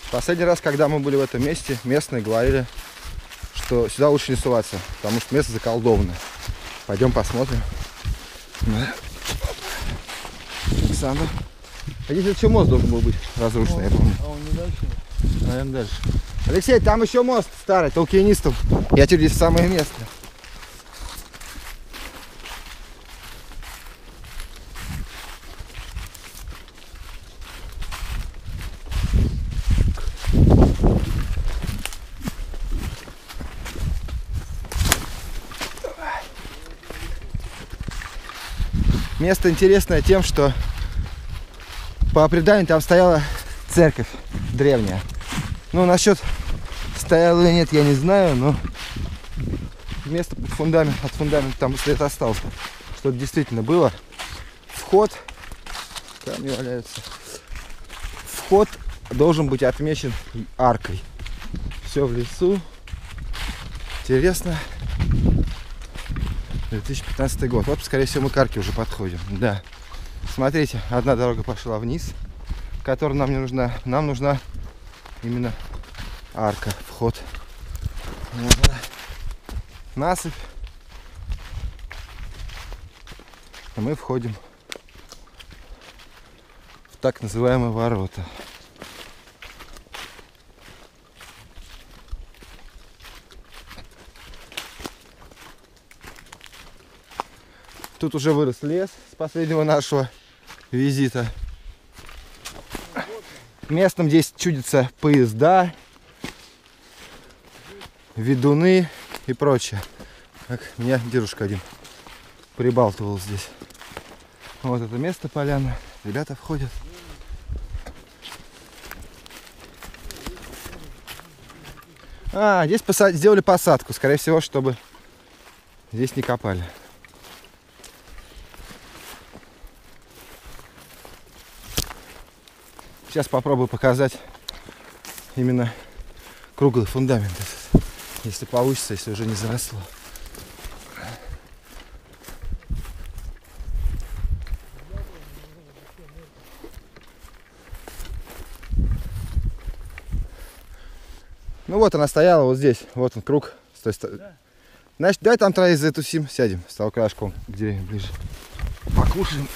Последний раз, когда мы были в этом месте, местные говорили, что сюда лучше не суваться, потому что место заколдовано. Пойдем посмотрим. Александр. А здесь еще мост должен был быть разрушенный, я помню. А он не дальше? Наверное, дальше. Алексей, там еще мост старый, толкинистов. Я теперь здесь самое место. Место интересное тем, что по преданию там стояла церковь древняя. Ну, насчет стояла или нет, я не знаю, но место под фундамент, от фундамента там след остался. Что-то действительно было. Вход, камни валяются. Вход должен быть отмечен аркой. Все в лесу. Интересно. 2015 год. Вот, скорее всего, мы к арке уже подходим. Да. Смотрите, одна дорога пошла вниз, которая нам не нужна. Нам нужна именно арка, вход. Вот она. Насыпь. А мы входим в так называемые ворота. Тут уже вырос лес с последнего нашего визита. Местным здесь чудятся поезда, ведуны и прочее. Как меня дедушка один прибалтывал здесь. Вот это место, поляна. Ребята входят. Здесь сделали посадку, скорее всего, чтобы здесь не копали. Сейчас попробую показать именно круглый фундамент, если получится, если уже не заросло. Ну вот она стояла вот здесь, вот он круг. Значит, давай там троих затусим, сядем с того краешком, где ближе. Покушаем.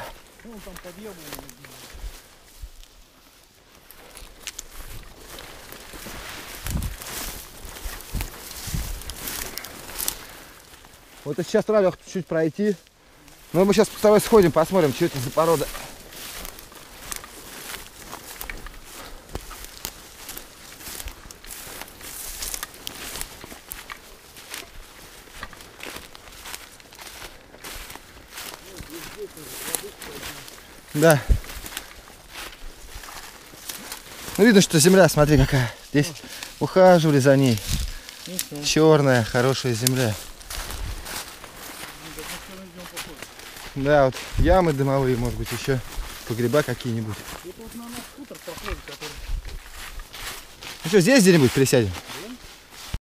Вот сейчас надо чуть пройти. Но мы сейчас с тобой сходим, посмотрим, что это за порода. Да. Ну видно, что земля, смотри какая. Здесь ухаживали за ней. Черная, хорошая земля. Да, вот ямы дымовые, может быть, еще погреба какие-нибудь. Это вот на наш скутер проходит, который... Ну что, здесь где-нибудь присядем?